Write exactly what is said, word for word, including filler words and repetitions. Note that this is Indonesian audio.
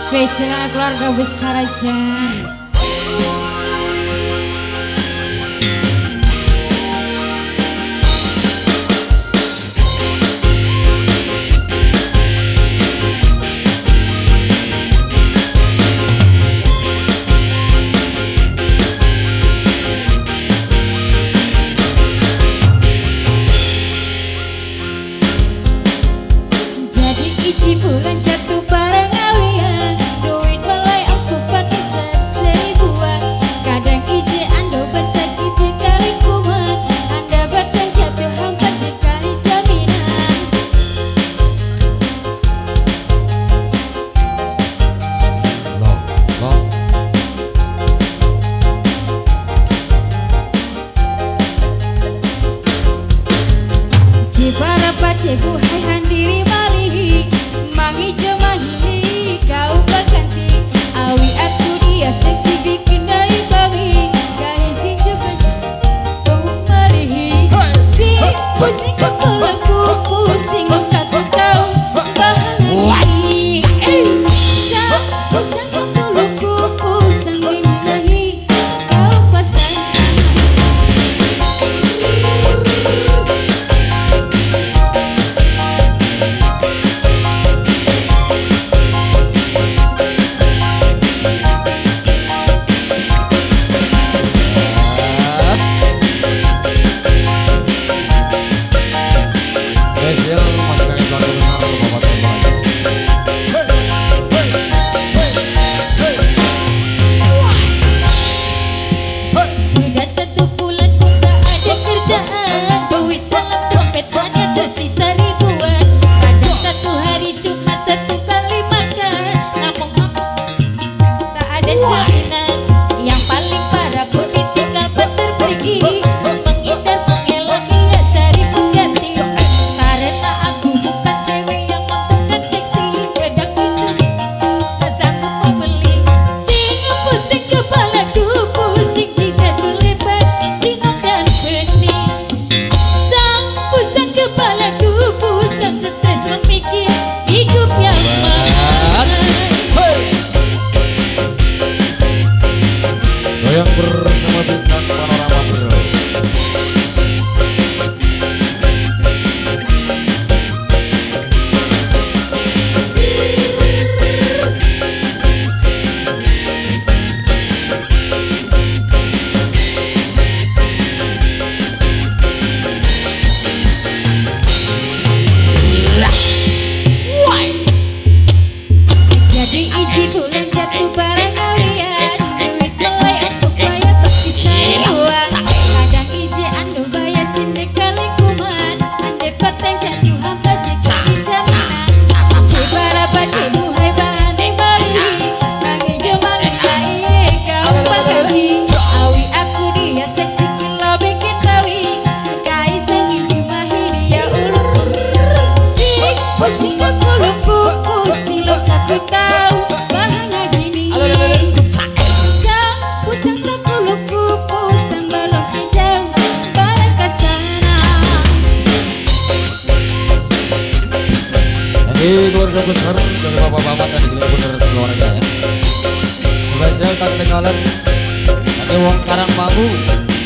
Spesial keluarga besar aja. Jadi iji bulan jatuh bareng awian, duit mulai aku pakai seribuan. Kadang iji ando besar gitu kali kuman, anda batang jatuh hampa sekali jaminan. Loh, loh. Jibara paceku hai handiri malihi, mangi jemahi kau baganti. Awi aku dia seksi bikin dari bawi, gaya si juga kau marihi. Si pusing kepalaku, pusing jatuh kau bahagia. Sa pusing kepalaku, pusing bilahi kau pasang. Spesial masih pengen keluarga besar untuk Bapak Tuhan. Sudah satu bulan ku tak ada kerjaan, duit dalam dompet hanya tersisa ribuan. Kadang satu hari cuma satu kali makan, namun tak ada jaminan. Yang paling parah pun ditinggal pacar pergi, menghindar mengelak ia cari pengganti. Karena aku bukan cewek yang montok dan seksi, bedak itu tak sanggup membeli. Singa pusing kepala duh, pusing jika tuh lebar singa dan bening. Sang pusing kepala duh, pusing stres memikir hidup yang mahal. Goyang bersama bintang panorama bro. Jadi iji bulan jatuh barang awian, duit mulai aku bayar pasti seribuan. Kadang iji ando bayar sinde kali kuman, ande pateng jatuh hampa jekali jaminan. Cibara pacebu hai bahane bari, mangi jomangi daie kau pakahi. Awi aku dia seksi kilo bikin bawi, kai sengi jumahi dia ulur. Si pusing kepuluku, pusing aku tahu bahagia gini. Sa pusing kepuluku, pusing balok hijau barang kesana. Jadi keluarga besar dari bapak-bapak dan juga bener semuanya ya. Spesial tak kekalan ada wong Karang Bambu.